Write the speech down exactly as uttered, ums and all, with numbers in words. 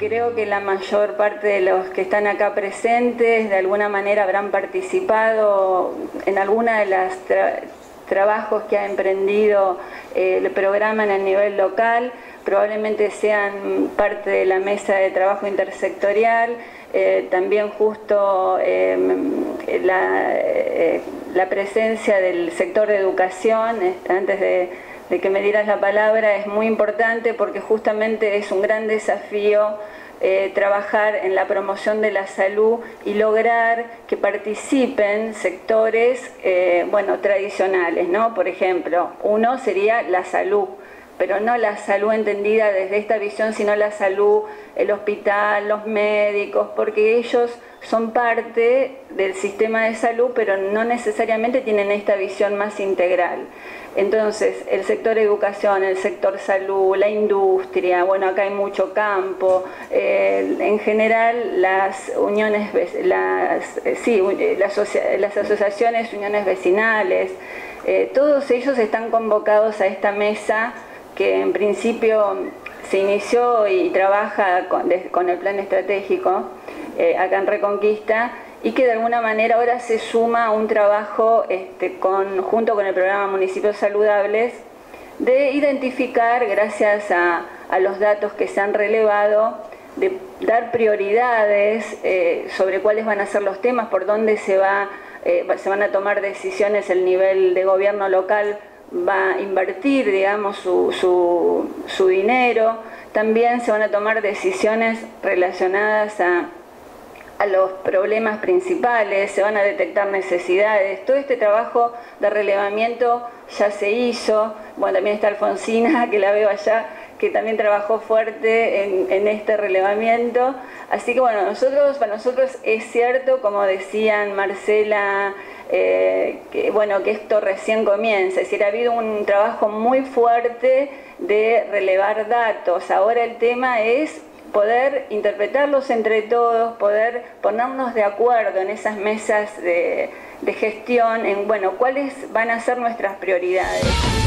creo que la mayor parte de los que están acá presentes de alguna manera habrán participado en alguna de las tra trabajos que ha emprendido eh, el programa en el nivel local, probablemente sean parte de la mesa de trabajo intersectorial, eh, también justo eh, la, eh, la presencia del sector de educación, eh, antes de, de que me dieras la palabra, es muy importante porque justamente es un gran desafío Eh, trabajar en la promoción de la salud y lograr que participen sectores eh, bueno, tradicionales, ¿no? Por ejemplo, uno sería la salud, pero no la salud entendida desde esta visión, sino la salud, el hospital, los médicos, porque ellos son parte del sistema de salud, pero no necesariamente tienen esta visión más integral. Entonces, el sector educación, el sector salud, la industria, bueno, acá hay mucho campo, eh, en general las uniones, las, eh, sí, las, las asociaciones, uniones vecinales, eh, todos ellos están convocados a esta mesa que en principio se inició y trabaja con, de, con el plan estratégico eh, acá en Reconquista, y que de alguna manera ahora se suma a un trabajo este, con, junto con el programa Municipios Saludables, de identificar, gracias a, a los datos que se han relevado, de dar prioridades eh, sobre cuáles van a ser los temas, por dónde se, va, eh, se van a tomar decisiones, el nivel de gobierno local va a invertir, digamos, su, su, su dinero. También se van a tomar decisiones relacionadas a a los problemas principales, se van a detectar necesidades. Todo este trabajo de relevamiento ya se hizo. Bueno, también está Alfonsina, que la veo allá, que también trabajó fuerte en, en este relevamiento. Así que bueno, nosotros, para nosotros es cierto, como decían Marcela, eh, que, bueno, que esto recién comienza. Es decir, ha habido un trabajo muy fuerte de relevar datos. Ahora el tema es poder interpretarlos entre todos, poder ponernos de acuerdo en esas mesas de, de gestión, en, bueno, cuáles van a ser nuestras prioridades.